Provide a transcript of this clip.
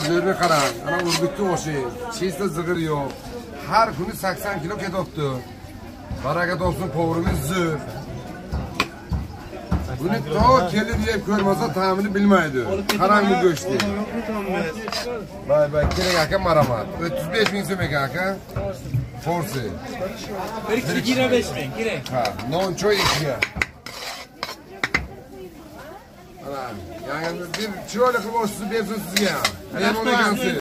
Gözlerini karan. Ana urguttu o şey. Şeyse zıgır yok. Her günü 80 kilo ketoptu. Barakat olsun kovrumuz zır. Bunu ta kelli diye görmezse tahmini bilmeydi. Karanlık göçtü. Bay bay kere kaka maramat. 35 bin sömek kaka. Forsi. Bir kira 5 bin kire. Ha, non çoy ikiye. Yani bir çiğ ola kıvı olsun bir sizge ya. Ayağım ona gelsin.